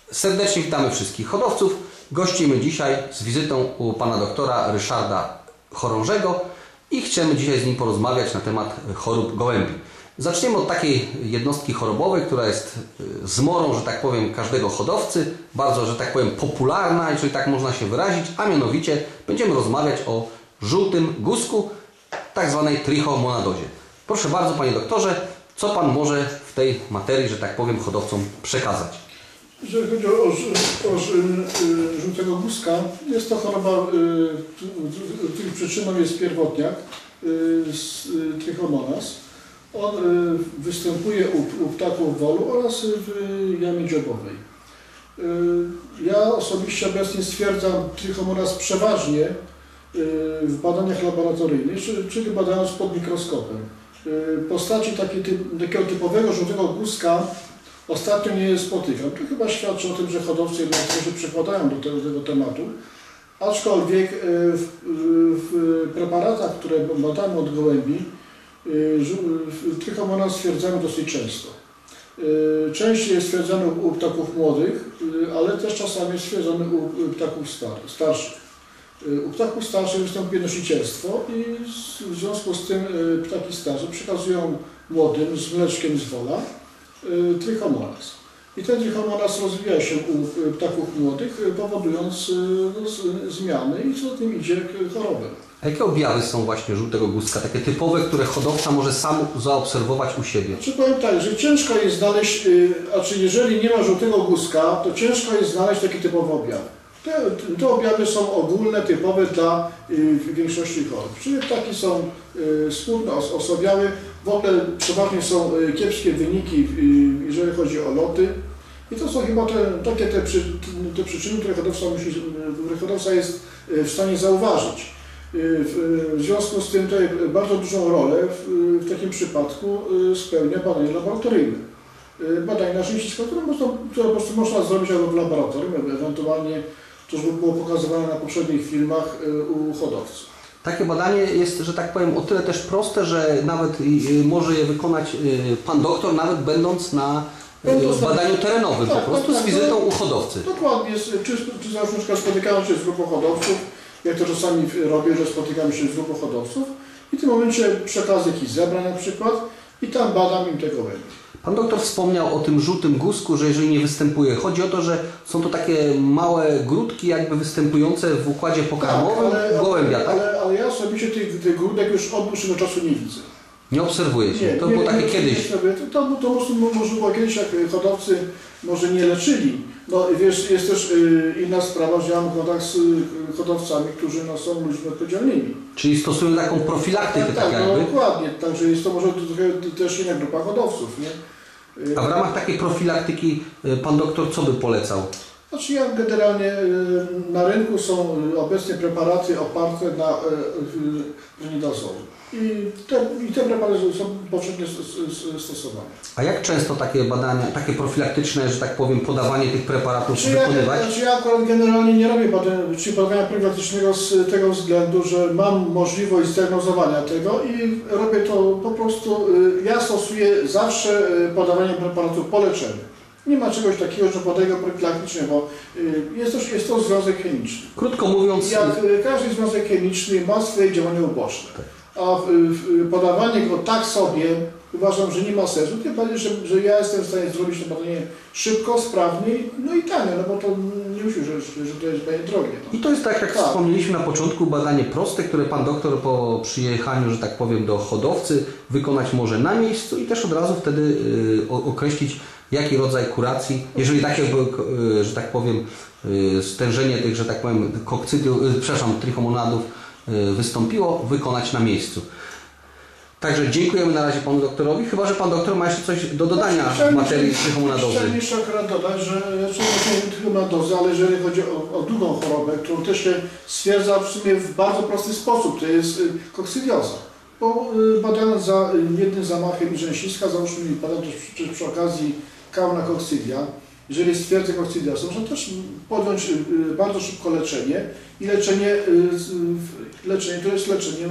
Serdecznie witamy wszystkich hodowców. Gościmy dzisiaj z wizytą u pana doktora Ryszarda Chorążego i chcemy dzisiaj z nim porozmawiać na temat chorób gołębi. Zaczniemy od takiej jednostki chorobowej, która jest zmorą, że tak powiem, każdego hodowcy, bardzo, że tak powiem, popularna, jeżeli tak można się wyrazić, a mianowicie będziemy rozmawiać o żółtym guzku, tak zwanej trichomonadozie. Proszę bardzo, panie doktorze, co pan może w tej materii, że tak powiem, hodowcom przekazać? Jeżeli chodzi o żółtego guzka, jest to choroba, której przyczyną jest pierwotniak Trichomonas. On występuje u ptaków wolu oraz w jamie dziobowej. Ja osobiście obecnie stwierdzam Trichomonas przeważnie w badaniach laboratoryjnych, czyli badając pod mikroskopem. Postaci takiego typowego żółtego guzka ostatnio nie spotykam. To chyba świadczy o tym, że hodowcy jednak się przykładają do tego tematu. Aczkolwiek w preparatach, które badamy od gołębi, Trichomonas stwierdzamy dosyć często. Częściej jest stwierdzany u ptaków młodych, ale też czasami jest stwierdzany u ptaków starszych. U ptaków starszych występuje nosicielstwo i w związku z tym ptaki starsze przekazują młodym z mleczkiem z wola Trichomonas. I ten Trichomonas rozwija się u ptaków młodych, powodując zmiany i co za tym idzie chorobę. A jakie objawy są właśnie żółtego guzka, takie typowe, które hodowca może sam zaobserwować u siebie? Znaczy powiem tak, że ciężko jest znaleźć, jeżeli nie ma żółtego guzka, to ciężko jest znaleźć takie typowe objawy. Te objawy są ogólne, typowe dla większości chorób. Czyli ptaki są smutne, osobiałe, w ogóle przeważnie są kiepskie wyniki, jeżeli chodzi o loty. I to są chyba te przyczyny, które hodowca jest w stanie zauważyć. W związku z tym tutaj bardzo dużą rolę w takim przypadku spełnia badanie laboratoryjne. Badanie naczyństwa, które po prostu można zrobić albo w laboratorium, ewentualnie to już było pokazywane na poprzednich filmach u hodowców. Takie badanie jest, że tak powiem, o tyle też proste, że nawet może je wykonać pan doktor, nawet będąc na badaniu terenowym, po prostu z wizytą u hodowcy. Dokładnie, czy załóżmy, spotykamy się z grupą hodowców, jak to czasami robię, że spotykamy się z grupą hodowców i w tym momencie przekaz jakiś zebrań na przykład i tam badam im te gołębie. Pan doktor wspomniał o tym żółtym guzku, że jeżeli nie występuje, chodzi o to, że są to takie małe grudki jakby występujące w układzie pokarmowym gołębia, tak? Ale ja osobiście tych grudek już od dłuższego czasu nie widzę. Nie obserwuje się. To było takie kiedyś. To może było kiedyś, jak hodowcy może nie leczyli. No wiesz, jest też inna sprawa, że ja mam kontakt z hodowcami, którzy są ludźmi odpowiedzialnymi. Czyli stosują taką profilaktykę, tak jakby? No, dokładnie. Także jest to może też inna grupa hodowców, nie? A w ramach takiej profilaktyki pan doktor co by polecał? Znaczy ja generalnie na rynku są obecnie preparaty oparte na ronidazolu. I te preparaty są powszechnie stosowane. A jak często takie badania, takie profilaktyczne, że tak powiem, podawanie tych preparatów wykonywać? Ja akurat generalnie nie robię badania profilaktycznego z tego względu, że mam możliwość zdiagnozowania tego i robię to po prostu, ja stosuję zawsze podawanie preparatu po leczeniu. Nie ma czegoś takiego, że podaję go profilaktycznie, bo jest to związek chemiczny. Krótko mówiąc... Jak każdy związek chemiczny ma swoje działania uboczne. A podawanie go tak sobie uważam, że nie ma sensu, tym bardziej, że ja jestem w stanie zrobić to badanie szybko, sprawnie, no i tanio, no bo to nie musi, że to jest badanie drogie. No. I to jest tak, jak wspomnieliśmy na początku, badanie proste, które pan doktor po przyjechaniu, że tak powiem, do hodowcy wykonać może na miejscu i też od razu wtedy określić, jaki rodzaj kuracji, jeżeli takie, że tak powiem, stężenie tych, że tak powiem, trichomonadów wystąpiło, wykonać na miejscu. Także dziękujemy na razie panu doktorowi, chyba że pan doktor ma jeszcze coś do dodania w materii trichomonadozy. Chciałem jeszcze akurat dodać, że nie trichomonadozy, ale jeżeli chodzi o drugą chorobę, którą też się stwierdza w sumie w bardzo prosty sposób, to jest kokcydioza. Bo badając za jednym zamachem i rzęsiska, załóżmy badając też przy okazji kauna kokcydia, jeżeli stwierdzę kokcydiozę, można też podjąć bardzo szybko leczenie i leczenie to jest leczenie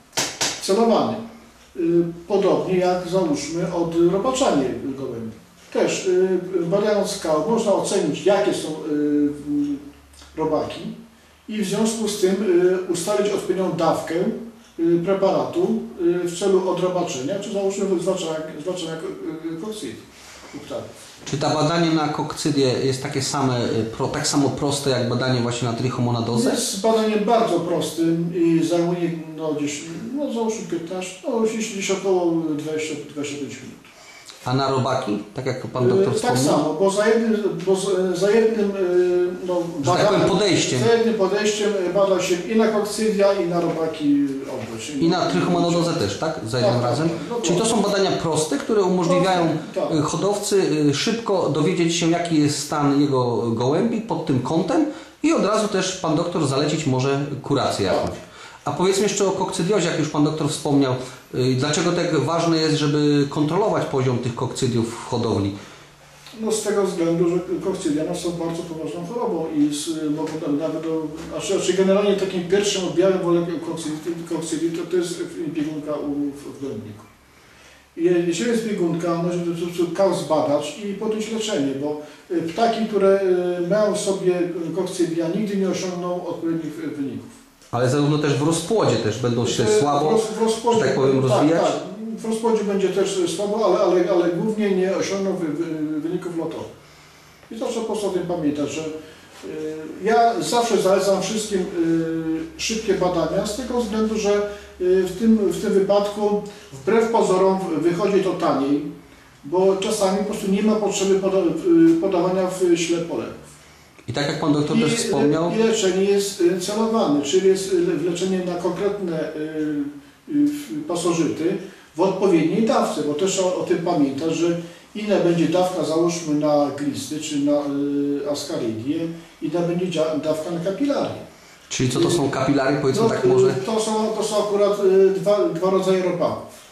celowane. Podobnie jak załóżmy odrobaczanie gołębi. Też badając skał można ocenić, jakie są robaki i w związku z tym ustalić odpowiednią dawkę preparatu w celu odrobaczenia, czy załóżmy zwalczania kokcydii. Czy to badanie na kokcydię jest takie same, tak samo proste jak badanie właśnie na trichomonadozę? Jest badaniem bardzo prostym i zajmuje gdzieś, załóżmy 15, gdzieś około 20-25 minut. A na robaki, tak jak pan doktor wspomniał? Tak samo, bo za jednym podejściem bada się i na kokcydia, i na robaki obłócz. I na trichomonadozę też, tak? Za jednym razem? Czyli to są badania proste, które umożliwiają hodowcy szybko dowiedzieć się, jaki jest stan jego gołębi pod tym kątem i od razu też pan doktor zalecić może kurację jakąś. A powiedzmy jeszcze o kokcydiozie, jak już pan doktor wspomniał. Dlaczego tak ważne jest, żeby kontrolować poziom tych kokcydiów w hodowli? No z tego względu, że kokcydia są bardzo poważną chorobą i mogą nawet generalnie takim pierwszym objawem kokcydii to jest biegunka w gołębniku. Jeśli jest biegunka, należy kał zbadać i podjąć leczenie, bo ptaki, które mają w sobie kokcydia, nigdy nie osiągną odpowiednich wyników. Ale zarówno też w rozpłodzie też będą się słabo, że tak powiem, rozwijać? Tak. W rozpłodzie będzie też słabo, ale głównie nie osiągną wyników lotowych. I to trzeba po prostu o tym pamiętać, że ja zawsze zalecam wszystkim szybkie badania z tego względu, że w tym wypadku wbrew pozorom wychodzi to taniej, bo czasami po prostu nie ma potrzeby podawania w ślepo leków. I tak jak pan doktor też wspomniał... I leczenie jest celowane, czyli jest leczenie na konkretne pasożyty w odpowiedniej dawce, bo też o tym pamiętać, że inna będzie dawka, załóżmy na glisty czy na ascaridię, inna będzie dawka na kapilarię. Czyli co to są kapilary? Powiedzmy tak może? To są akurat dwa rodzaje robaków.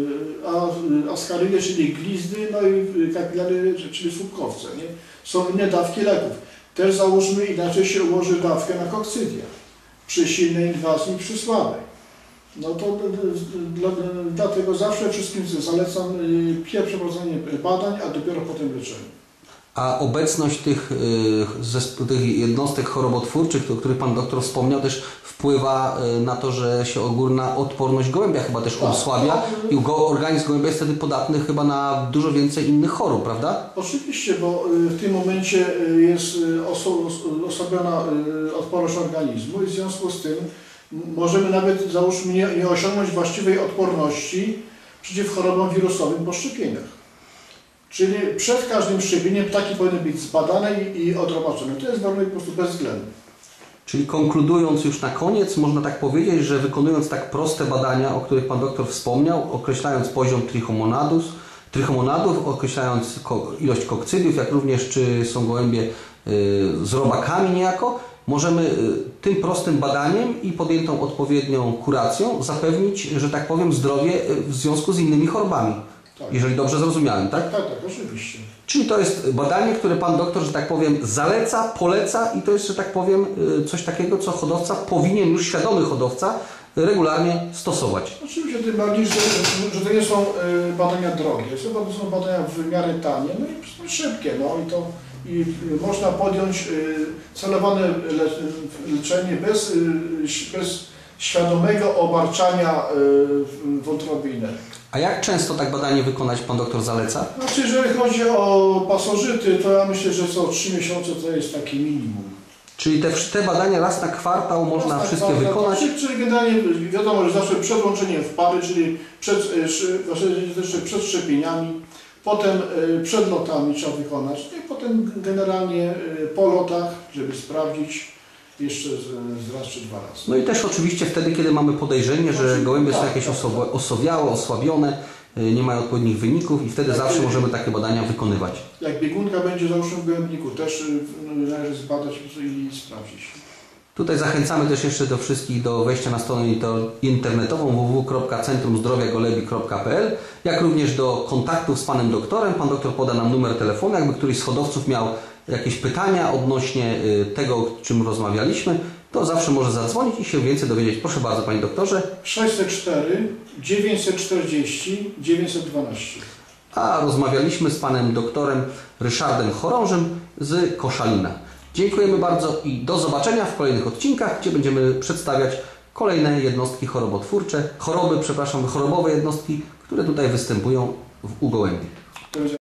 Ascaridy, czyli glizdy, no i kapilary, czyli słupkowce. Nie? Są inne dawki leków. Też załóżmy inaczej się ułoży dawkę na kokcydia. Przy silnej inwazji, przy słabej. No to dlatego zawsze wszystkim zalecam pierwsze prowadzenie badań, a dopiero potem leczenie. A obecność tych jednostek chorobotwórczych, o których pan doktor wspomniał, też wpływa na to, że się ogólna odporność gołębia chyba też osłabia i organizm gołębia jest wtedy podatny chyba na dużo więcej innych chorób, prawda? Oczywiście, bo w tym momencie jest osłabiona odporność organizmu i w związku z tym możemy nawet, załóżmy, nie osiągnąć właściwej odporności przeciw chorobom wirusowym po szczepieniach. Czyli przed każdym szczepieniem ptaki powinny być zbadane i odrobaczone. To jest warunek po prostu bezwzględny. Czyli konkludując już na koniec, można tak powiedzieć, że wykonując tak proste badania, o których pan doktor wspomniał, określając poziom trichomonadów, określając ilość kokcydiów, jak również czy są gołębie z robakami niejako, możemy tym prostym badaniem i podjętą odpowiednią kuracją zapewnić, że tak powiem, zdrowie w związku z innymi chorobami. Tak. Jeżeli dobrze zrozumiałem, tak? Tak, oczywiście. Czyli to jest badanie, które pan doktor, że tak powiem, zaleca, poleca i to jest, że tak powiem, coś takiego, co hodowca powinien, już świadomy hodowca, regularnie stosować. Oczywiście, tym bardziej, że to nie są badania drogie, to są badania w miarę tanie, no i szybkie, i można podjąć celowane leczenie bez świadomego obarczania wątroby i nerek. A jak często tak badanie wykonać pan doktor zaleca? Znaczy, jeżeli chodzi o pasożyty, to ja myślę, że co 3 miesiące to jest takie minimum. Czyli te badania raz na kwartał można wszystkie wykonać? Czyli generalnie wiadomo, że zawsze przed łączeniem w pary, czyli przed szczepieniami, potem przed lotami trzeba wykonać i potem generalnie po lotach, żeby sprawdzić jeszcze raz czy 2 razy. No i też oczywiście wtedy, kiedy mamy podejrzenie, że gołębie są jakieś osowiałe, osłabione, nie mają odpowiednich wyników i wtedy zawsze możemy takie badania wykonywać. Jak biegunka będzie załóżmy w gołębniku, też należy zbadać i sprawdzić. Tutaj zachęcamy też jeszcze do wszystkich do wejścia na stronę internetową www.centrumzdrowiagolebi.pl, jak również do kontaktów z panem doktorem. Pan doktor poda nam numer telefonu, jakby któryś z hodowców miał jakieś pytania odnośnie tego, o czym rozmawialiśmy, to zawsze może zadzwonić i się więcej dowiedzieć. Proszę bardzo, panie doktorze. 604 940 912. a rozmawialiśmy z panem doktorem Ryszardem Chorążym z Koszalina. Dziękujemy bardzo i do zobaczenia w kolejnych odcinkach, gdzie będziemy przedstawiać kolejne jednostki chorobowe jednostki, które tutaj występują u gołębi.